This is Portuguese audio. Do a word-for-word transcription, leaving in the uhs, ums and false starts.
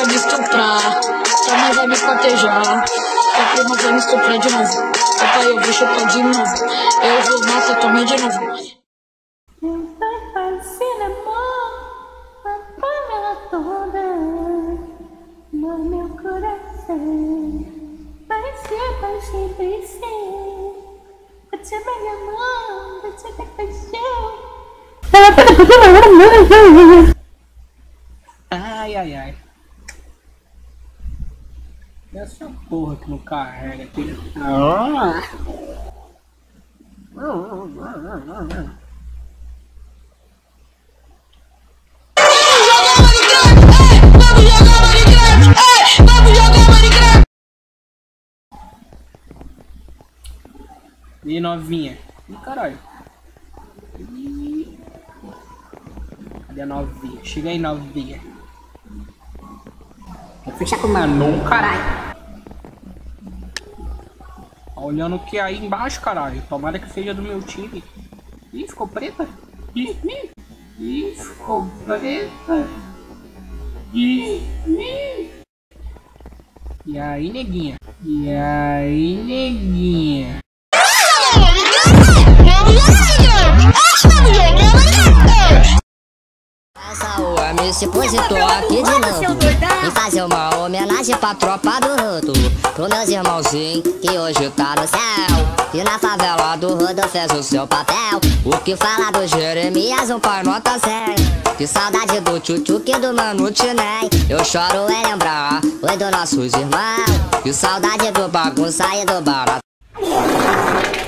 vai me estuprar, tua mãe vai me cortejar, tua prima vai me estuprar de novo, papai eu vou chupar de novo, eu vou matar tua mãe de novo. Eu tô fazendo amor, a panela toda no meu coração. Parecia, parecia, parecia. Você vai me amar, você vai paixão. Ai, ai, ai. Essa porra que não carrega aqui. Ah. E novinha. Ih, caralho. Ih. Cadê a novinha? Chega aí, novinha. Vou fechar com o Manu, caralho. Olhando o que é aí embaixo, caralho. Tomara que seja do meu time. Ih, ficou preta? Ih, ih. Ih, ficou preta. Ih, ih. E aí, neguinha? E aí, neguinha? Essa rua me se positou aqui de novo em fazer uma homenagem pra tropa do Rodo, pros meus irmãozinhos que hoje tá no céu, e na favela do Rodo fez o seu papel. O que fala do Jeremias, um pai nota cem. Que saudade do Tchutchuque e do Manu Tiném. Eu choro em lembrar oi dos nossos irmãos. Que saudade do bagunça e do barato.